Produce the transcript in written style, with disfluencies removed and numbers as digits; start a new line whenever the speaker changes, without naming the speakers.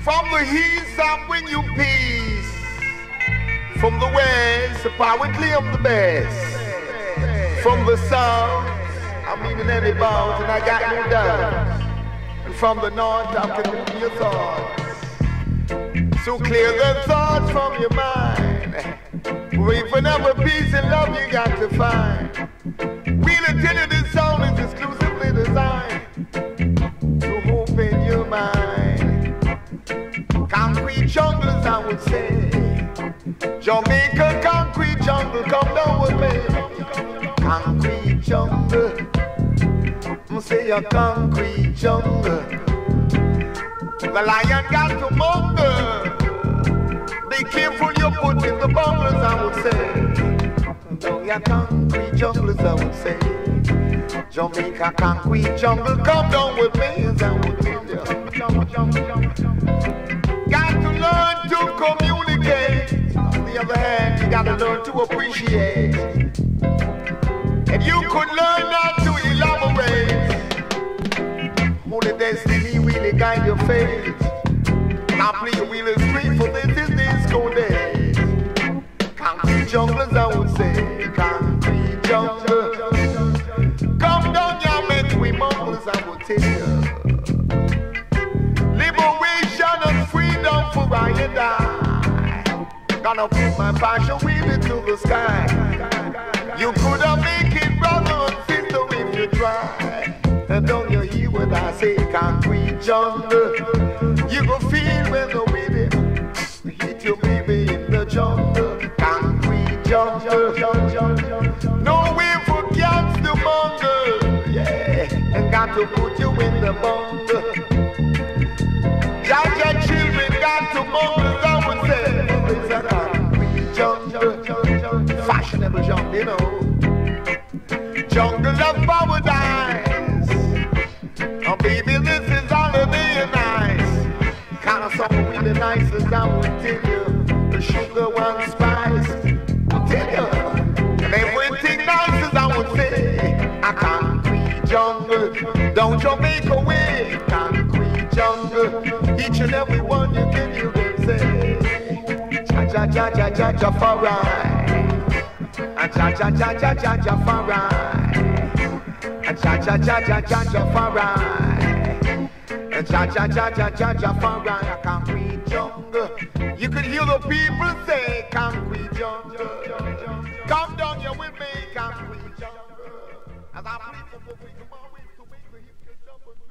From the east I bring you peace. From the west, power claim the best. From the south, I'm eating any bounds and I got no doubt. And from the north, I can move your thoughts. So clear the thoughts from your mind. For if another peace and love you got to find. We'll tell you this song is exclusively designed to open your mind. Concrete junglers, I would say. Jamaica concrete jungle, come down with me. Concrete jungle, say a concrete jungle. The lion got to monger. Be careful you put in the bunglers, I would say. Down your concrete junglers, I would say. Jamaica concrete jungle, come down with me, as I would tell you. Got to learn to communicate. On the other hand, you got to learn to appreciate. And you could learn not to elaborate. Only destiny really guide your fate. Now play your wheel is free for this is disco days. Concrete junglers, I would say. Concrete jungle. Come down, y'all make we mumbles, I would tell you. Liberation and freedom for I and I. Gonna put my passion with it to the sky. You could have make it, brother and sister, if you try. And don't you hear what I say? Concrete jungle. You go feel when the wind hit your baby in the jungle. Concrete jungle. No way for cats to monger. Yeah, and got to put you in the bungle. Your children got to monger, I would say. It's a concrete jungle. Fashionable jungle, you know. Jungle of paradise. Oh baby, this is holiday and nice. Kind of something really nice as I would tell you. The sugar one spice, I'll tell you. And everything nice as I would say. A concrete jungle. Don't you make a way. Concrete jungle. Each and every one you can say. Cha-cha-cha-cha-cha-cha for right. And cha-cha-cha-cha-cha-cha for right. And cha-cha-cha-cha-cha-cha for right. And cha-cha-cha-cha-cha-cha for right. A concrete jungle. You could hear the people say concrete jungle. Come down here with me, concrete jungle. As I play for the week, I'm always to make the hip get up.